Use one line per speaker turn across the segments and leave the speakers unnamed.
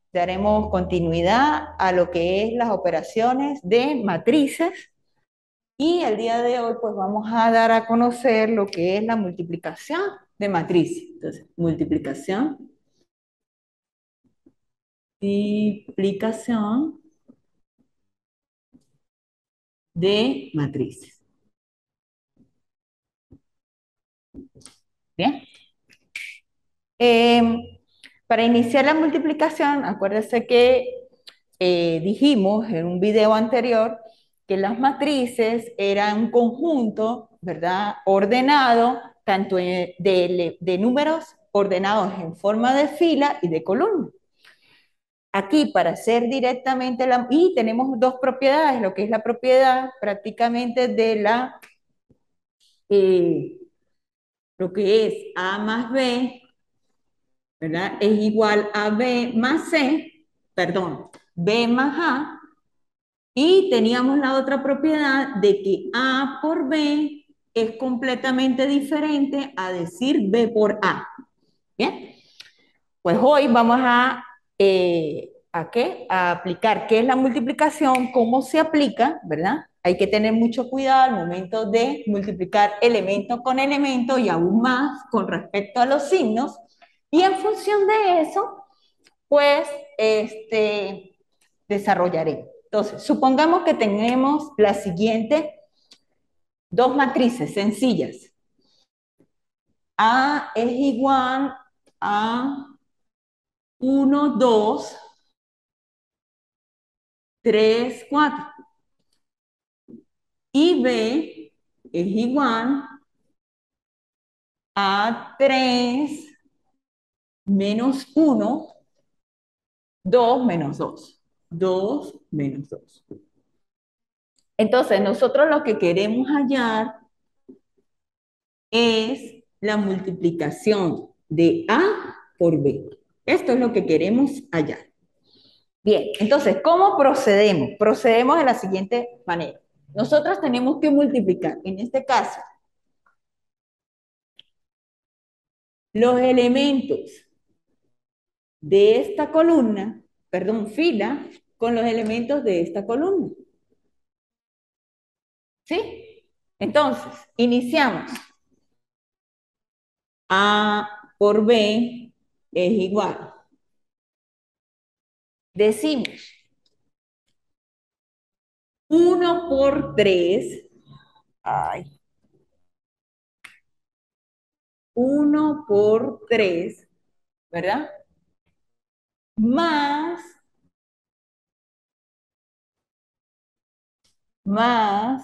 Daremos continuidad a lo que es las operaciones de matrices y el día de hoy pues vamos a dar a conocer lo que es la multiplicación de matrices. Entonces, multiplicación de matrices. Bien. Para iniciar la multiplicación, acuérdense que dijimos en un video anterior que las matrices eran un conjunto, ¿verdad? Ordenado, tanto de números ordenados en forma de fila y de columna. Aquí para hacer directamente la... Y tenemos dos propiedades, lo que es la propiedad prácticamente de la... lo que es A más B, ¿verdad? Es igual a B más C, perdón, B más A. Y teníamos la otra propiedad de que A por B es completamente diferente a decir B por A. ¿Bien? Pues hoy vamos ¿a qué? A aplicar qué es la multiplicación, cómo se aplica, ¿verdad? Hay que tener mucho cuidado al momento de multiplicar elemento con elemento y aún más con respecto a los signos. Y en función de eso, pues, desarrollaré. Entonces, supongamos que tenemos la siguiente dos matrices sencillas. A es igual a 1, 2, 3, 4. Y B es igual a 3 menos 1, 2 menos 2. 2 menos 2. Entonces, nosotros lo que queremos hallar es la multiplicación de A por B. Esto es lo que queremos hallar. Bien, entonces, ¿cómo procedemos? Procedemos de la siguiente manera. Nosotros tenemos que multiplicar, en este caso, los elementos de esta columna, perdón, fila, con los elementos de esta columna. ¿Sí? Entonces, iniciamos. A por B es igual. Decimos 1 por 3. Ay, 1 por 3, ¿verdad? Más, más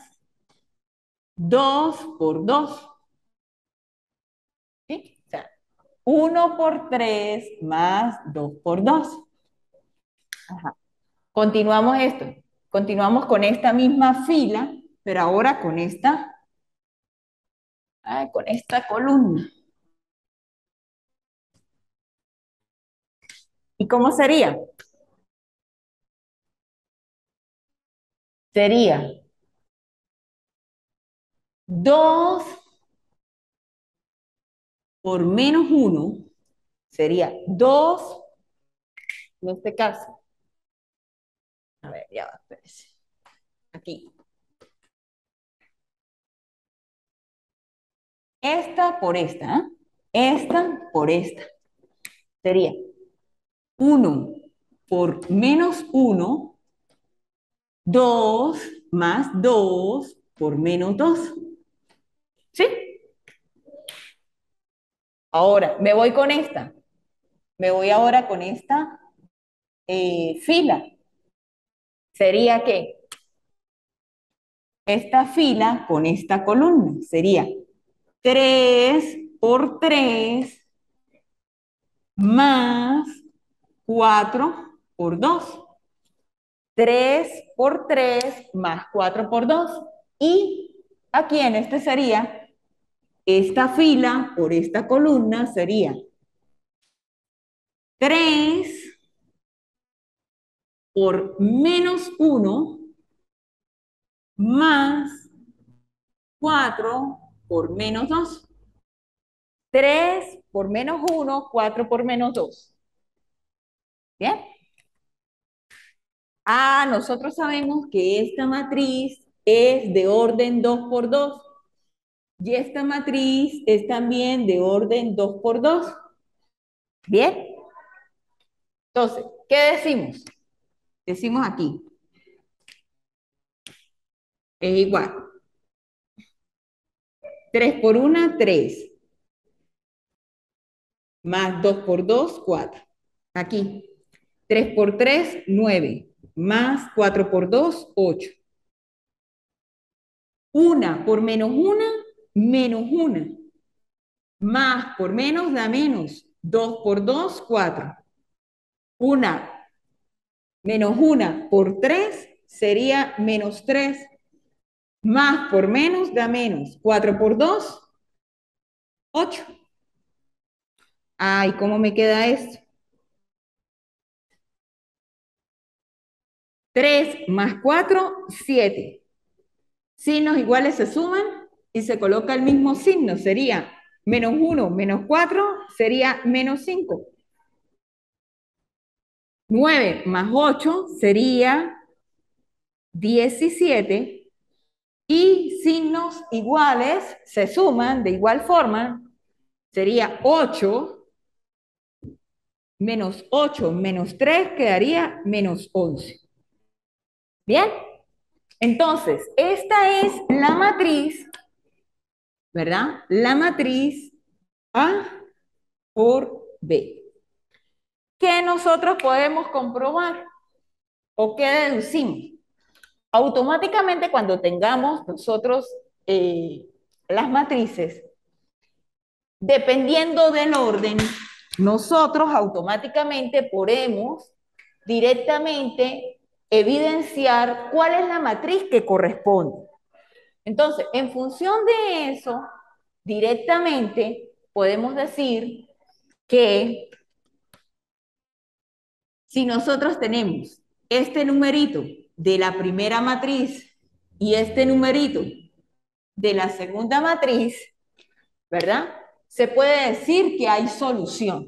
2 por 2. ¿Sí? O sea, 1 por 3 más 2 por 2. Ajá. Continuamos esto. Continuamos con esta misma fila, pero ahora con esta columna. ¿Y cómo sería? Sería 2 por menos 1, sería 2 en este caso. A ver, ya va, espérese. Aquí. Esta por esta, ¿eh? Esta por esta. Sería 1 por menos 1, 2 más 2 por menos 2. ¿Sí? Ahora, me voy con esta. Me voy ahora con esta fila. Sería que esta fila con esta columna sería 3 por 3 más 4 por 2. 3 por 3 más 4 por 2. Y aquí en este sería, esta fila por esta columna sería 3 por menos 1 más 4 por menos 2. 3 por menos 1, 4 por menos 2. ¿Bien? Ah, nosotros sabemos que esta matriz es de orden 2 por 2 y esta matriz es también de orden 2 por 2. Bien, entonces, ¿qué decimos? Decimos aquí, es igual. 3 por 1, 3. Más 2 por 2, 4. Aquí. 3 por 3, 9. Más 4 por 2, 8. Una por menos una, menos una. Más por menos da menos. 2 por 2, 4. Una menos una por 3 sería menos 3. Más por menos da menos. 4 por 2, 8. Ay, ¿cómo me queda esto? 3 más 4, 7. Signos iguales se suman y se coloca el mismo signo. Sería menos 1 menos 4 sería menos 5. 9 más 8 sería 17. Y signos iguales se suman de igual forma. Sería 8 menos 8 menos 3 quedaría menos 11. Bien, entonces esta es la matriz, ¿verdad? La matriz A por B. ¿Qué nosotros podemos comprobar o qué deducimos? Automáticamente cuando tengamos nosotros las matrices, dependiendo del orden, nosotros automáticamente podemos directamente evidenciar cuál es la matriz que corresponde. Entonces, en función de eso, directamente podemos decir que si nosotros tenemos este numerito de la primera matriz y este numerito de la segunda matriz, ¿verdad? Se puede decir que hay solución,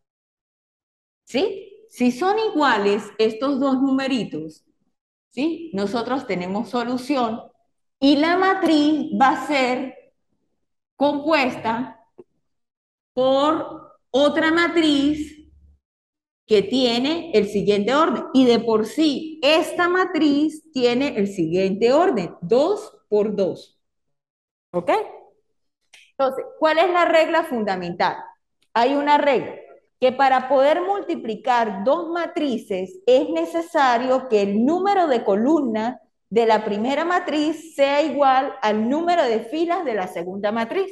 ¿sí? Si son iguales estos dos numeritos, ¿sí? Nosotros tenemos solución y la matriz va a ser compuesta por otra matriz que tiene el siguiente orden. Y de por sí, esta matriz tiene el siguiente orden, 2 por 2. ¿Ok? Entonces, ¿cuál es la regla fundamental? Hay una regla que para poder multiplicar dos matrices es necesario que el número de columnas de la primera matriz sea igual al número de filas de la segunda matriz.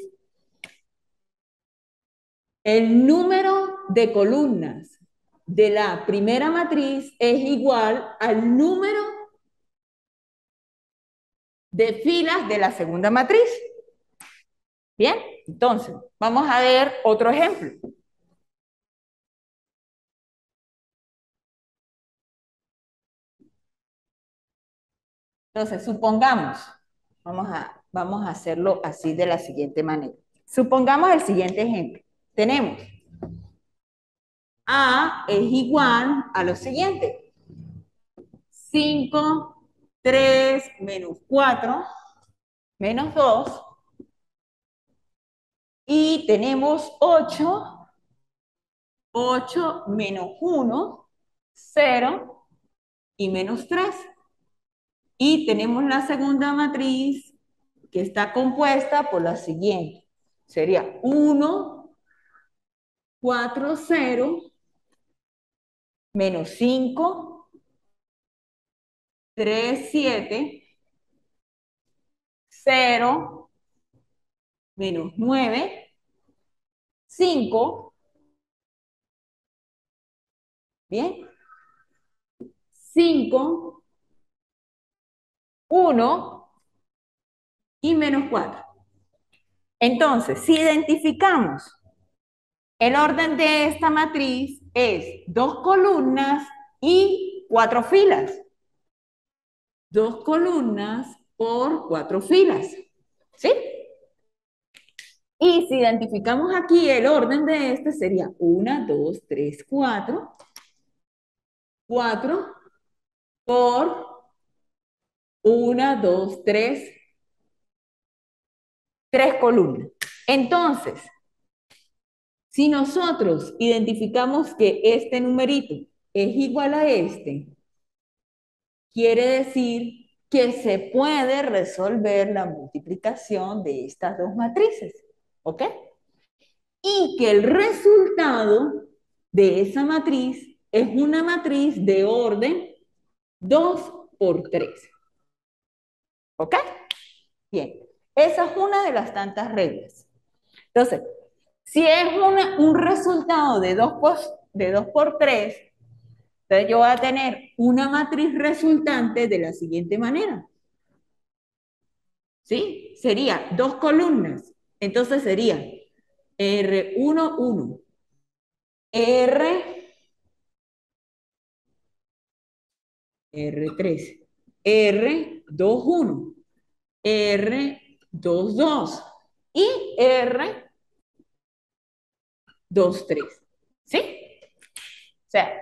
El número de columnas de la primera matriz es igual al número de filas de la segunda matriz. Bien, entonces vamos a ver otro ejemplo. Entonces, supongamos, vamos a hacerlo así de la siguiente manera. Supongamos el siguiente ejemplo. Tenemos A es igual a lo siguiente. 5, 3 menos 4 menos 2. Y tenemos 8, 8 menos 1, 0 y menos 3. Y tenemos la segunda matriz que está compuesta por la siguiente. Sería 1, 4, 0, menos 5, 3, 7, 0, menos 9, 5, bien, 5, 1 y menos 4. Entonces, si identificamos el orden de esta matriz es 2 columnas y 4 filas. 2 columnas por 4 filas. ¿Sí? Y si identificamos aquí el orden de este sería 1, 2, 3, 4, 4, por una, dos, tres columnas. Entonces, si nosotros identificamos que este numerito es igual a este, quiere decir que se puede resolver la multiplicación de estas dos matrices, ¿ok? Y que el resultado de esa matriz es una matriz de orden 2 por 3, ¿ok? Bien, esa es una de las tantas reglas. Entonces, si es un resultado de 2 por 3, entonces yo voy a tener una matriz resultante de la siguiente manera. ¿Sí? Sería dos columnas. Entonces sería R1, 1, R, R3, R2, 1, R2, 2 y R2, 3. ¿Sí? O sea,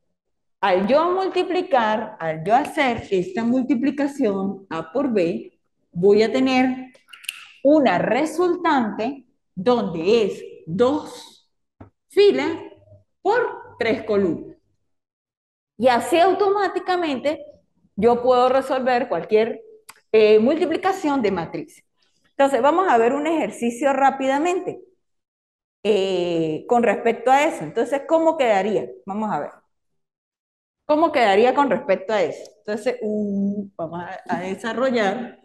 al yo hacer esta multiplicación A por B, voy a tener una resultante donde es dos filas por tres columnas. Y así automáticamente yo puedo resolver cualquier multiplicación de matriz. Entonces, vamos a ver un ejercicio rápidamente con respecto a eso. Entonces, ¿cómo quedaría? Vamos a ver. ¿Cómo quedaría con respecto a eso? Entonces, vamos a desarrollar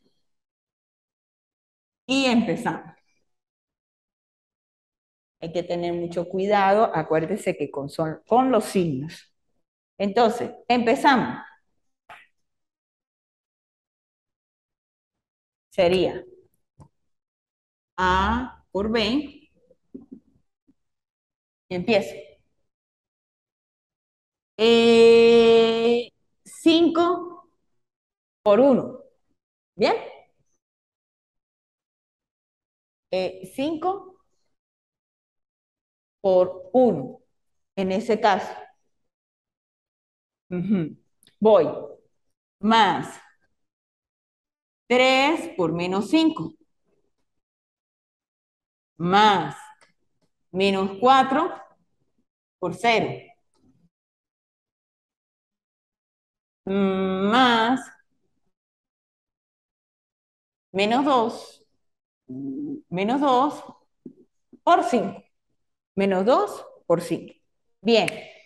y empezamos. Hay que tener mucho cuidado, acuérdese que con los signos. Entonces, empezamos. Sería A por B, y empiezo. 5 por 1. ¿Bien? 5 por 1. En ese caso. Ujú. Voy. Más 3 por menos 5. Más menos 4 por 0. Más menos 2. Menos 2 por 5. Menos 2 por 5. Bien.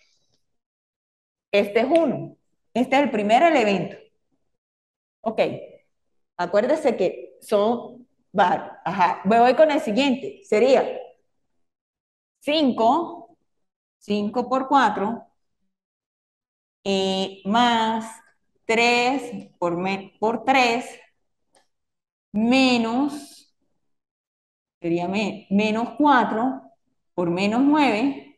Este es 1. Este es el primer elemento. Ok. Acuérdese que son varios. Ajá. Me voy con el siguiente. Sería 5, 5 por 4, más 3 por 3, menos, sería menos 4 por menos 9,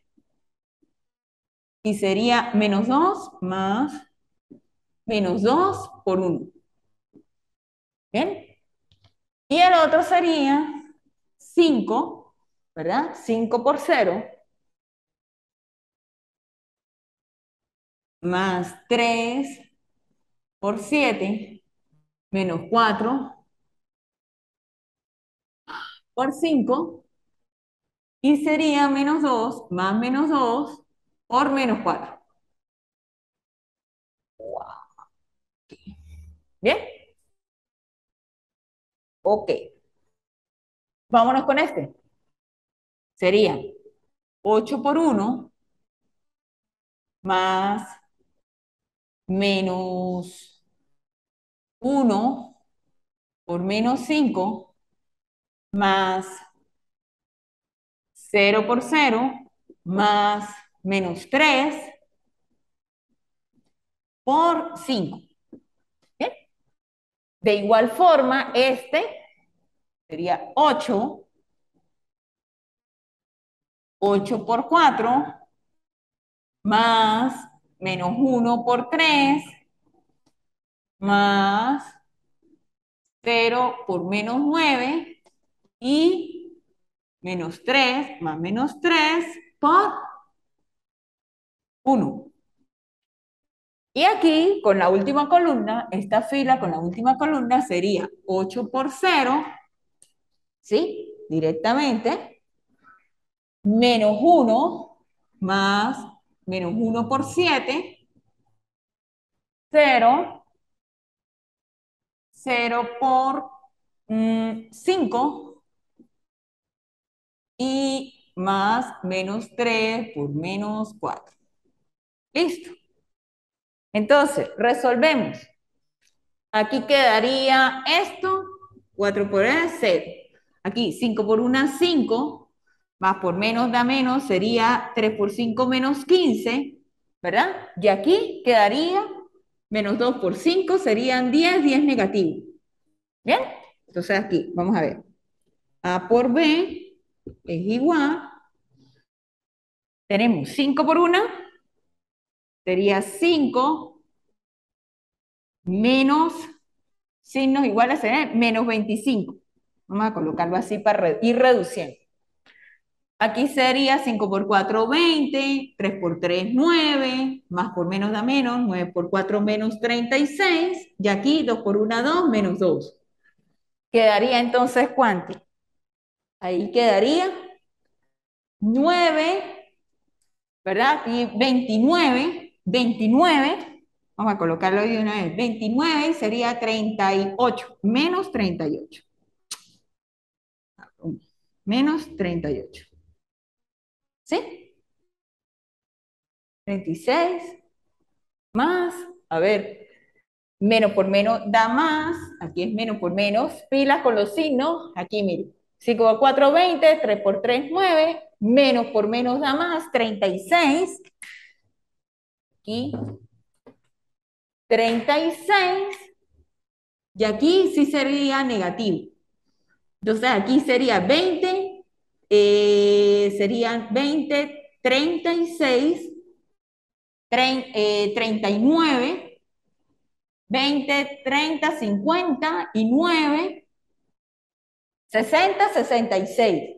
y sería menos 2 más menos 2 por 1. ¿Bien? Y el otro sería 5, ¿verdad? 5 por 0, más 3 por 7, menos 4 por 5, y sería menos 2 más menos 2 por menos 4. ¿Bien? Ok. Vámonos con este. Sería 8 por 1 más menos 1 por menos 5 más 0 por 0 más menos 3 por 5. ¿Bien? De igual forma, este sería 8 por 4 más menos 1 por 3 más 0 por menos 9 y menos 3 más menos 3 por 1. Y aquí, con la última columna, esta fila con la última columna sería 8 por 0, ¿sí? Directamente, menos 1 más menos 1 por 7, 0, 0 por 5 y más menos 3 por menos 4. Listo. Entonces, resolvemos. Aquí quedaría esto, 4 por 1, 0. Aquí 5 por 1, 5, más por menos da menos, sería 3 por 5 menos 15, ¿verdad? Y aquí quedaría menos 2 por 5, serían 10, 10 negativo. ¿Bien? Entonces aquí, vamos a ver. A por B es igual, tenemos 5 por 1, sería 5 menos signos iguales a menos 25. Vamos a colocarlo así para ir reduciendo. Aquí sería 5 por 4, 20, 3 por 3, 9, más por menos da menos, 9 por 4 menos 36, y aquí 2 por 1, 2, menos 2. Quedaría entonces, ¿cuánto? Ahí quedaría 9, ¿verdad? Y 29, 29, vamos a colocarlo de una vez, 29 sería 38, menos 38. Menos 38. ¿Sí? 36 más, a ver, menos por menos da más, aquí es menos por menos, pilas con los signos, aquí mire, 5 por 4, 20, 3 por 3, 9, menos por menos da más, 36, aquí 36, y aquí sí sería negativo. Entonces aquí sería 20, serían 20, 36, 39, 20, 30, 50 y 9, 60, 66.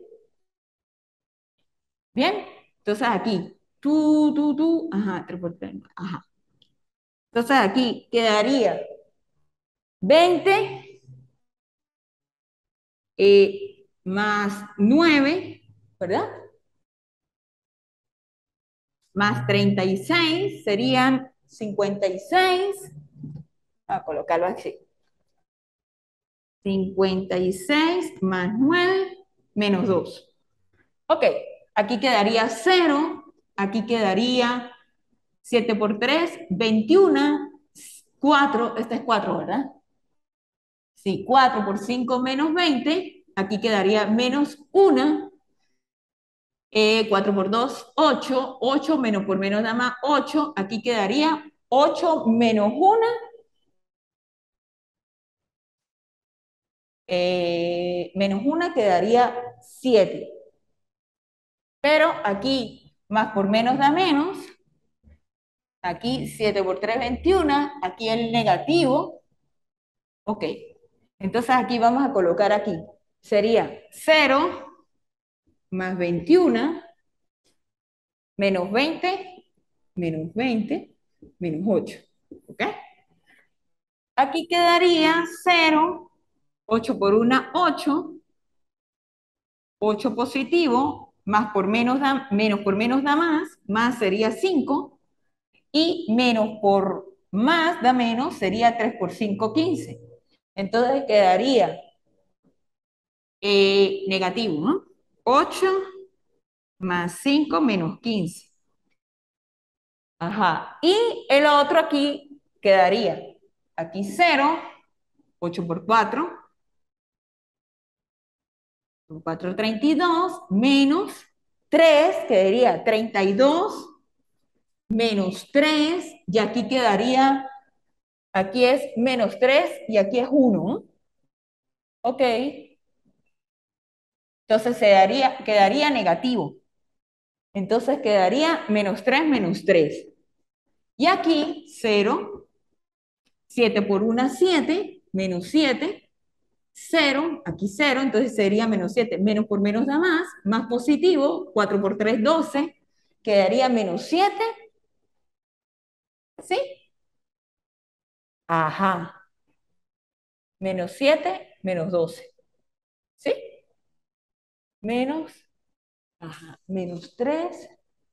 ¿Bien? Entonces aquí, ajá, 3 por 3, ajá. Entonces aquí quedaría 20 más 9, ¿verdad? Más 36 serían 56. A colocarlo así. 56 más 9 menos 2. Ok, aquí quedaría 0, aquí quedaría 7 por 3, 21, 4, esta es 4, ¿verdad? Sí, 4 por 5 menos 20, aquí quedaría menos 1, 4 por 2, 8, 8 menos por menos da más 8, aquí quedaría 8 menos 1, menos 1 quedaría 7. Pero aquí más por menos da menos, aquí 7 por 3, 21, aquí el negativo, ok. Entonces aquí vamos a colocar aquí, sería 0 más 21, menos 20, menos 20, menos 8, ok. Aquí quedaría 0, 8 por 1, 8, 8 positivo, más por menos da, menos por menos da más sería 5, y menos por más da menos sería 3 por 5, 15. Entonces quedaría negativo, ¿no? 8 más 5 menos 15. Ajá. Y el otro aquí quedaría, aquí 0, 8 por 4, 4, 32, menos 3, quedaría 32, menos 3, y aquí quedaría, aquí es menos 3 y aquí es 1. Ok. Entonces quedaría negativo. Entonces quedaría menos 3 menos 3. Y aquí 0, 7 por 1, 7, menos 7, 0, aquí 0, entonces sería menos 7. Menos por menos da más positivo, 4 por 3, 12, quedaría menos 7, ¿sí? Ajá. -7, -12. ¿Sí? Menos, ajá, -3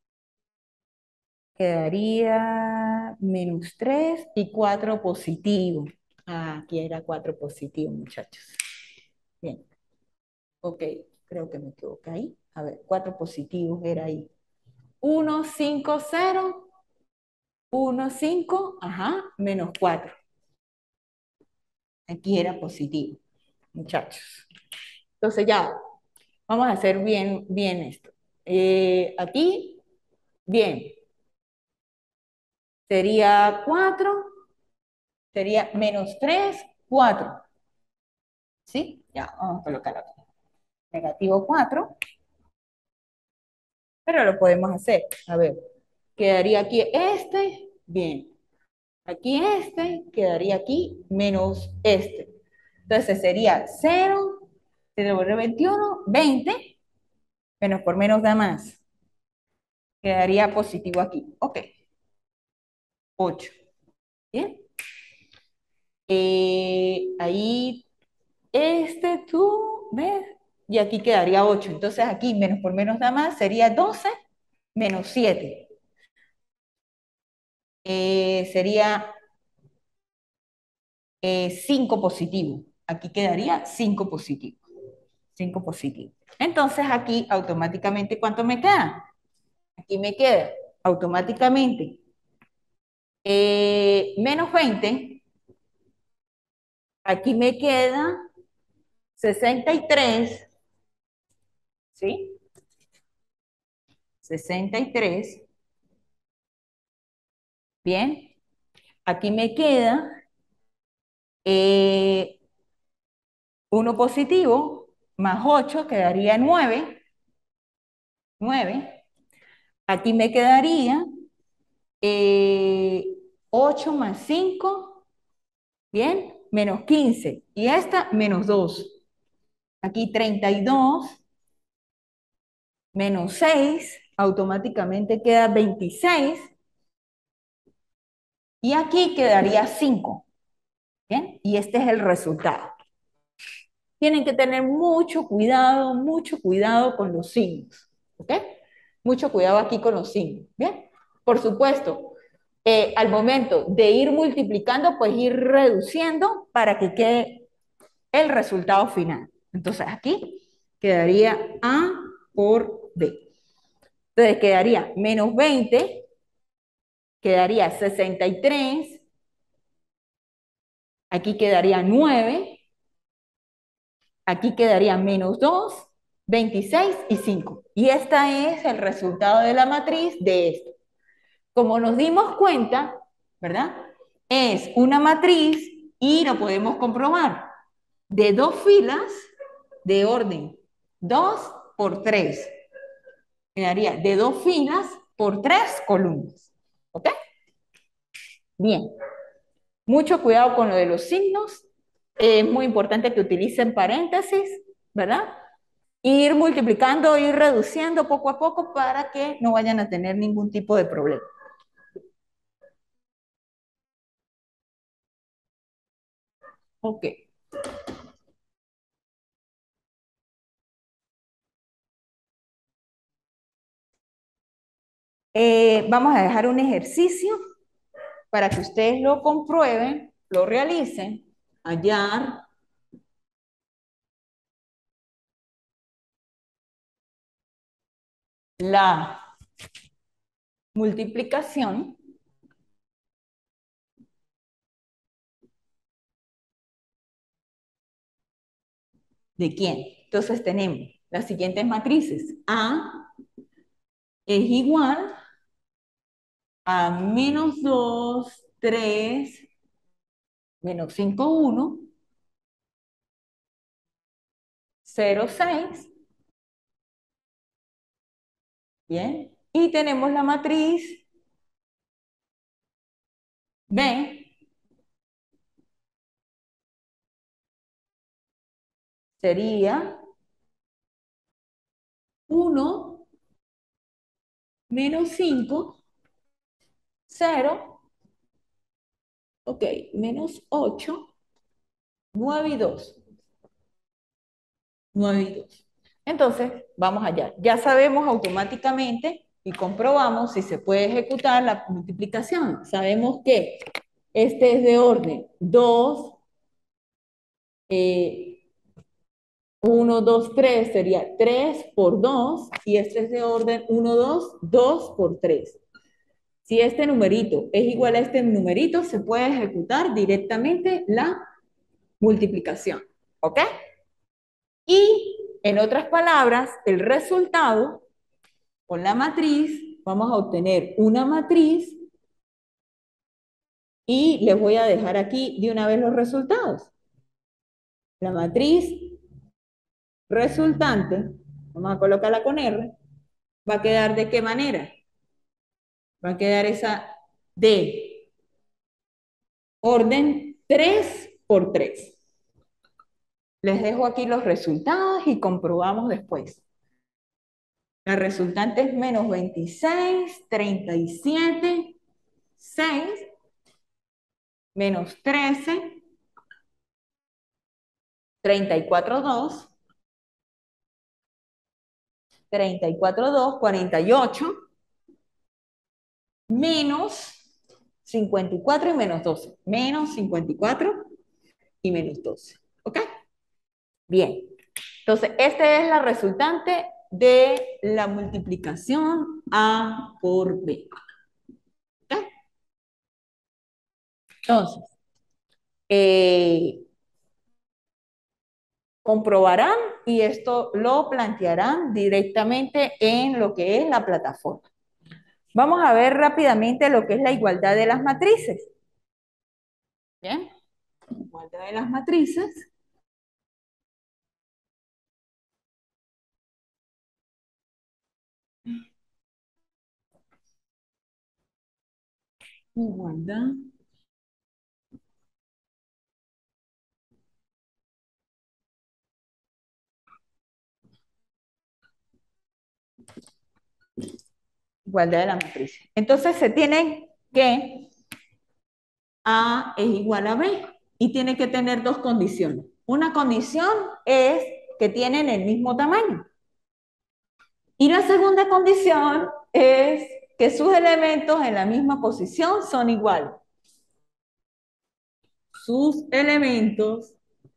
quedaría -3 y 4 positivo. Ah, aquí era 4 positivo, muchachos. Bien, ok, creo que me equivoqué ahí. A ver, 4 positivos era ahí. 1, 5, 0, 1, 5, ajá, -4. Aquí era positivo, muchachos. Entonces ya, vamos a hacer bien, bien esto. Aquí, bien, sería 4, sería -3, 4. ¿Sí? Ya, vamos a colocar aquí. -4, pero lo podemos hacer. A ver, quedaría aquí este, bien. Aquí este, quedaría aquí menos este. Entonces sería 0, 0 por 21, 20, menos por menos da más. Quedaría positivo aquí. Ok, 8. Bien. Ahí, este tú, ¿ves? Y aquí quedaría 8. Entonces aquí menos por menos da más, sería 12 menos 7. Sería 5 positivo. Aquí quedaría 5 positivo. 5 positivo. Entonces aquí automáticamente, ¿cuánto me queda? Aquí me queda automáticamente -20. Aquí me queda 63. ¿Sí? 63. Bien. Aquí me queda 1 positivo más 8 quedaría 9. 9. Aquí me quedaría 8 más 5, bien, menos 15. Y esta menos 2. Aquí 32 menos 6 automáticamente queda 26. Y aquí quedaría 5. Bien, y este es el resultado. Tienen que tener mucho cuidado con los signos. ¿Ok? Mucho cuidado aquí con los signos. Bien, por supuesto, al momento de ir multiplicando, pues ir reduciendo para que quede el resultado final. Entonces aquí quedaría A por B. Entonces quedaría -20, quedaría 63, aquí quedaría 9, aquí quedaría -2, 26 y 5. Y este es el resultado de la matriz de esto. Como nos dimos cuenta, ¿verdad? Es una matriz y lo podemos comprobar de 2 filas de orden 2 por 3. Quedaría de 2 filas por 3 columnas. ¿Ok? Bien. Mucho cuidado con lo de los signos. Es muy importante que utilicen paréntesis, ¿verdad? Ir multiplicando, ir reduciendo poco a poco para que no vayan a tener ningún tipo de problema. Ok. Vamos a dejar un ejercicio para que ustedes lo comprueben, lo realicen, hallar la multiplicación de quién. Entonces tenemos las siguientes matrices. A es igual a -2, 3, -5, 1, 0, 6. Bien. Y tenemos la matriz B, sería 1, -5, 0, Ok, menos 8, 9 y 2. 9 y 2. Entonces, vamos allá. Ya sabemos automáticamente y comprobamos si se puede ejecutar la multiplicación. Sabemos que este es de orden 2, 1, 2, 3 sería 3 por 2 y este es de orden 1, 2, 2 por 3. Si este numerito es igual a este numerito, se puede ejecutar directamente la multiplicación. ¿Ok? Y en otras palabras, el resultado con la matriz, vamos a obtener una matriz y les voy a dejar aquí de una vez los resultados. La matriz resultante, vamos a colocarla con R, va a quedar ¿de qué manera? Va a quedar esa de orden 3 por 3. Les dejo aquí los resultados y comprobamos después. La resultante es menos 26, 37, 6, menos 13, 34, 2, 34, 2, 48, menos 54 y menos 12. Menos 54 y menos 12. ¿Ok? Bien. Entonces, esta es la resultante de la multiplicación A por B. ¿Ok? Entonces, eh, comprobarán y esto lo plantearán directamente en lo que es la plataforma. Vamos a ver rápidamente lo que es la igualdad de las matrices. Bien, igualdad de las matrices. Igualdad. Igualdad de la matriz. Entonces se tiene que A es igual a B y tiene que tener dos condiciones. Una condición es que tienen el mismo tamaño. Y la segunda condición es que sus elementos en la misma posición son iguales. Sus elementos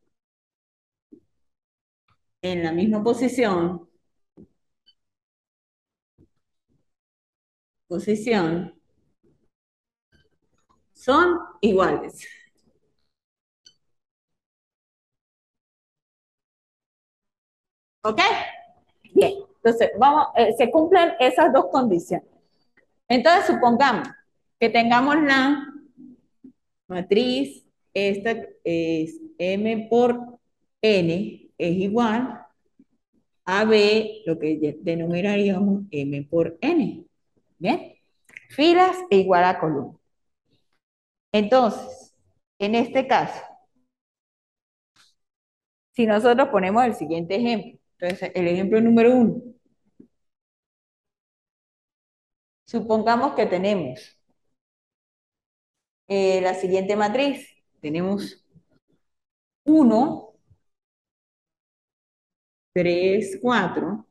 en la misma posición son iguales. ¿Ok? Bien. Entonces, vamos, se cumplen esas dos condiciones. Entonces, supongamos que tengamos la matriz, esta es M por N, es igual a B, lo que denominaríamos M por N. ¿Bien? Filas e igual a columna. Entonces, en este caso, si nosotros ponemos el siguiente ejemplo, entonces el ejemplo número 1, supongamos que tenemos la siguiente matriz, tenemos 1, 3, 4,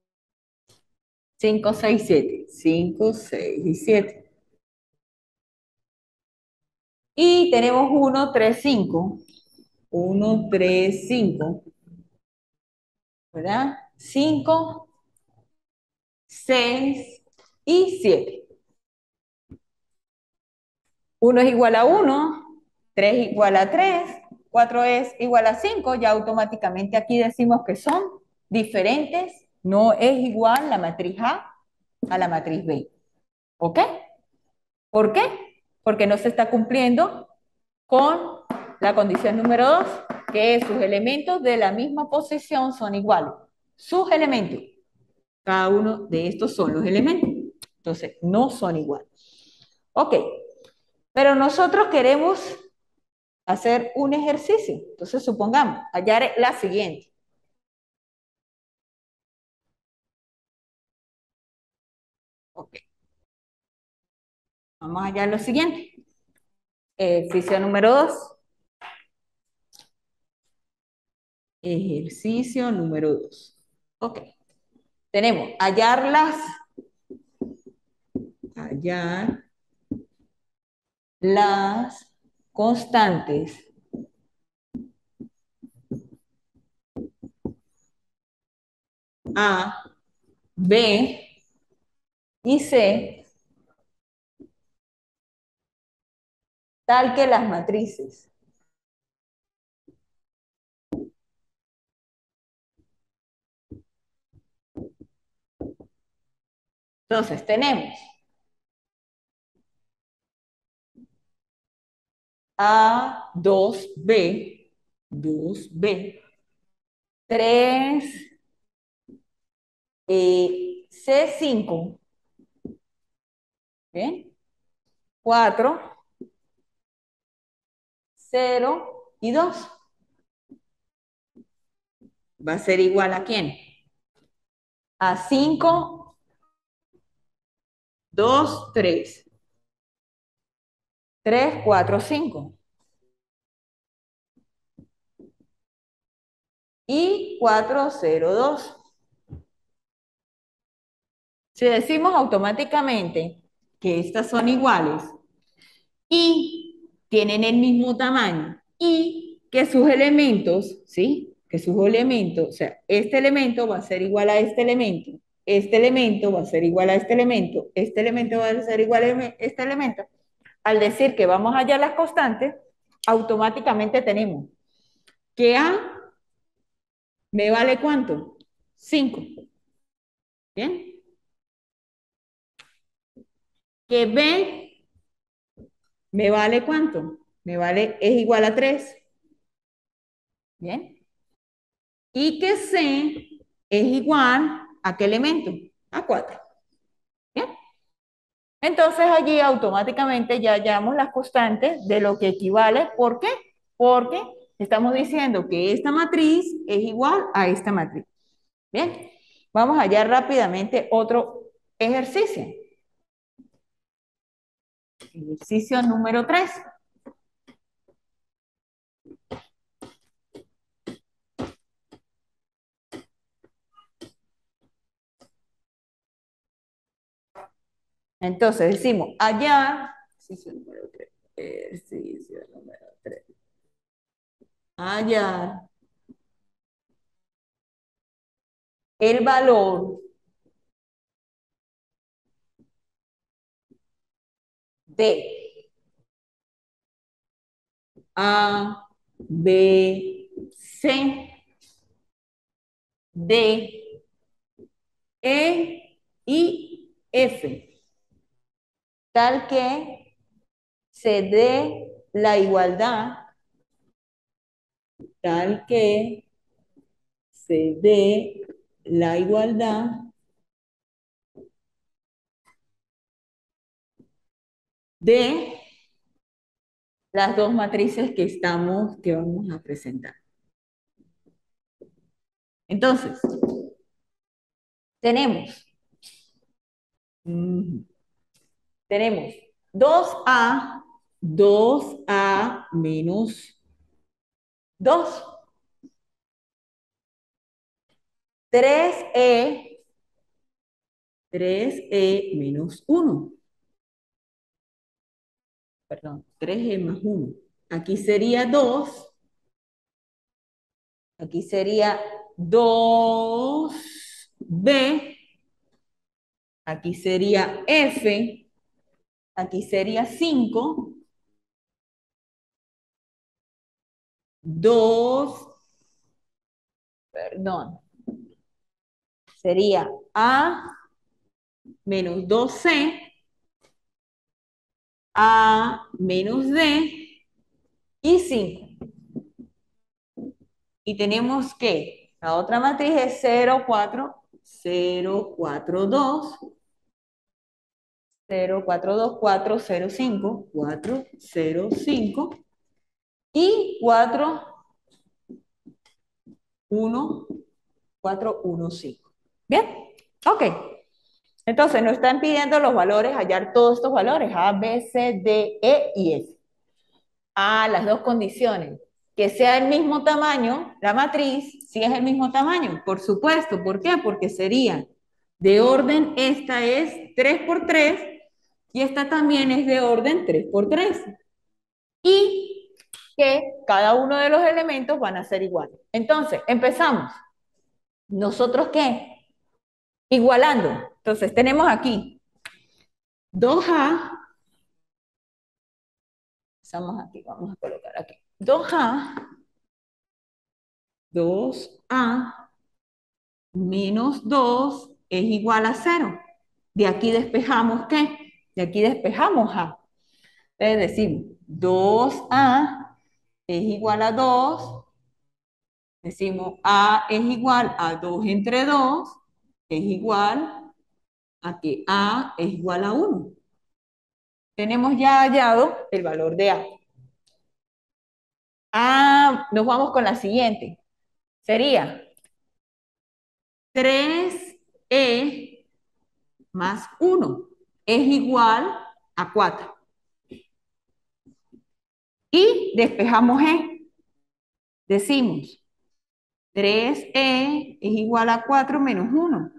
5, 6, 7, 5, 6 y 7. Y tenemos 1, 3, 5, 1, 3, 5, ¿verdad? 5, 6 y 7. 1 es igual a 1, 3 igual a 3, 4 es igual a 5, ya automáticamente aquí decimos que son diferentes, no es igual la matriz A la matriz B. ¿Ok? ¿Por qué? Porque no se está cumpliendo con la condición número 2, que es sus elementos de la misma posición son iguales. Sus elementos, cada uno de estos son los elementos. Entonces, no son iguales. Ok, pero nosotros queremos hacer un ejercicio. Entonces, supongamos, hallar la siguiente. Ok, vamos a hallar lo siguiente. Ejercicio número 2. Ejercicio número 2. Ok. Tenemos hallar las constantes A, B y C, tal que las matrices. Entonces tenemos A2B, 3, C5, ¿bien? 4, 0 y 2. ¿Va a ser igual a quién? A 5, 2, 3. 3, 4, 5. Y 4, 0, 2. Si decimos automáticamente que estas son iguales y tienen el mismo tamaño y que sus elementos, ¿sí? Que sus elementos, o sea, este elemento va a ser igual a este elemento va a ser igual a este elemento va a ser igual a este elemento. Al decir que vamos a hallar las constantes, automáticamente tenemos que A me vale ¿cuánto? 5. ¿Bien? Que B me vale ¿cuánto? Es igual a 3. ¿Bien? Y que C es igual a ¿qué elemento? A 4. ¿Bien? Entonces allí automáticamente ya hallamos las constantes de lo que equivale. ¿Por qué? Porque estamos diciendo que esta matriz es igual a esta matriz. Bien, vamos a hallar rápidamente otro ejercicio. Ejercicio número 3. Entonces decimos hallar, ejercicio número 3, ejercicio número 3, hallar el valor de A, B, C, D, E y F, tal que se dé la igualdad, tal que se dé la igualdad de las dos matrices que vamos a presentar. Entonces, tenemos, mm, tenemos 2A menos 2, 3E, 3E menos 1, perdón, 3E más 1. Aquí sería 2, aquí sería 2B, aquí sería F, aquí sería 5, 2, perdón, sería A menos 2C, A menos D y 5. Y tenemos que la otra matriz es 0, 4, 0, 4, 2, 0, 4, 2, 4, 0, 5, 4, 0, 5 y 4, 1, 4, 1, 5. ¿Bien? Ok. Entonces nos están pidiendo los valores, hallar todos estos valores, A, B, C, D, E y F. Las dos condiciones. Que sea el mismo tamaño, la matriz, si es el mismo tamaño, por supuesto. ¿Por qué? Porque sería de orden, esta es 3 por 3 y esta también es de orden 3 por 3. Y que cada uno de los elementos van a ser iguales. Entonces, empezamos. ¿Nosotros qué? Igualando. Entonces, tenemos aquí 2A. Estamos aquí, vamos a colocar aquí. 2A menos 2 es igual a 0. De aquí despejamos ¿qué? De aquí despejamos A. Entonces decimos 2A es igual a 2. Decimos A es igual a 2 entre 2. Es igual a que A es igual a 1. Tenemos ya hallado el valor de A. Nos vamos con la siguiente. Sería 3E más 1 es igual a 4. Y despejamos E. Decimos 3E es igual a 4 menos 1.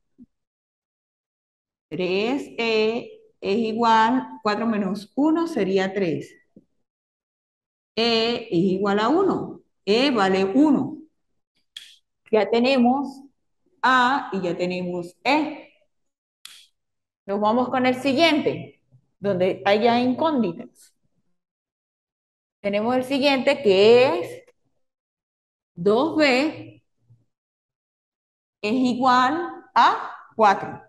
3E es igual, 4 menos 1 sería 3. E es igual a 1. E vale 1. Ya tenemos A y ya tenemos E. Nos vamos con el siguiente, donde haya incógnitas. Tenemos el siguiente que es 2B es igual a 4.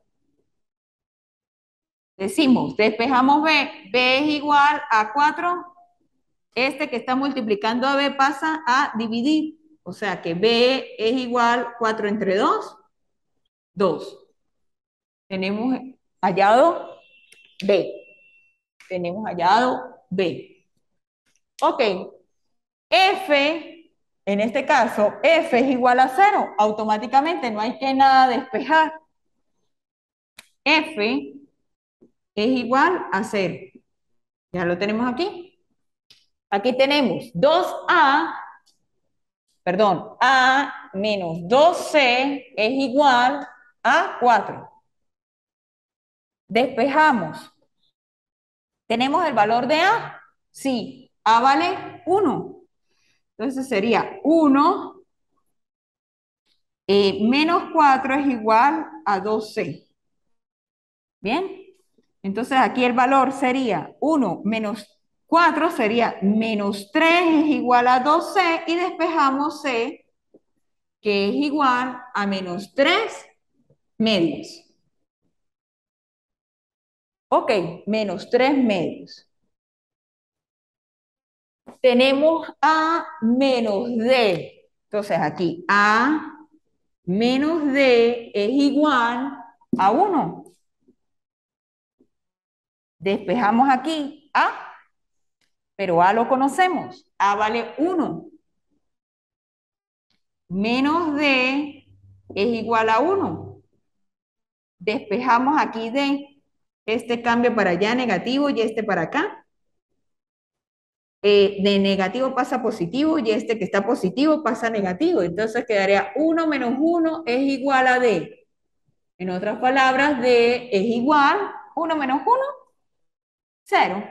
Decimos, despejamos B, B es igual a 4. Este que está multiplicando a B pasa a dividir. O sea que B es igual 4 entre 2, 2. Tenemos hallado B. Tenemos hallado B. Ok. F, en este caso, F es igual a 0. Automáticamente no hay que nada despejar. F es igual a 0. Ya lo tenemos aquí. Aquí tenemos 2A, perdón, A menos 2C es igual a 4. Despejamos. ¿Tenemos el valor de A? Sí. A vale 1. Entonces sería 1 menos 4 es igual a 2C. ¿Bien? Entonces aquí el valor sería 1 menos 4 sería menos 3 es igual a 2C y despejamos C, que es igual a menos 3 medios. Ok, menos 3 medios. Tenemos A menos D. Entonces aquí A menos D es igual a 1. Despejamos aquí A, pero A lo conocemos. A vale 1. Menos D es igual a 1. Despejamos aquí D. Este cambia para allá negativo y este para acá. De negativo pasa a positivo y este que está positivo pasa a negativo. Entonces quedaría 1 menos 1 es igual a D. En otras palabras, D es igual 1 menos 1, 0.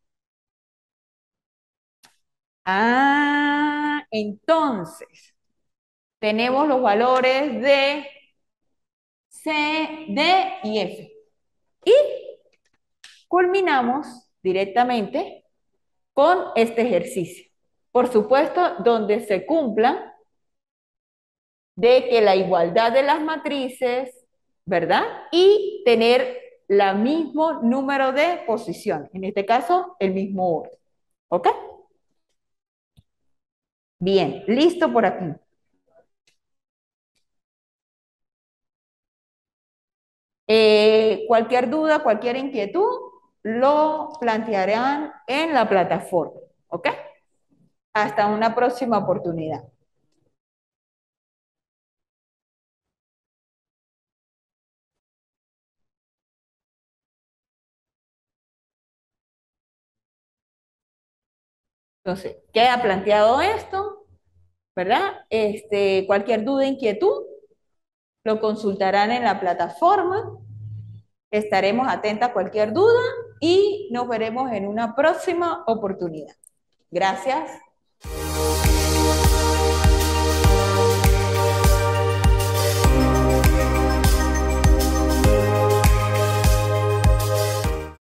Entonces, tenemos los valores de C, D y F. Y culminamos directamente con este ejercicio. Por supuesto, donde se cumpla de que la igualdad de las matrices, ¿verdad? Y tener el mismo número de posiciones. En este caso, el mismo orden. ¿Ok? Bien, listo por aquí. Cualquier duda, cualquier inquietud, lo plantearán en la plataforma. ¿Ok? Hasta una próxima oportunidad. Entonces, queda planteado esto, ¿verdad? Cualquier duda, inquietud, lo consultarán en la plataforma. Estaremos atentas a cualquier duda y nos veremos en una próxima oportunidad. Gracias.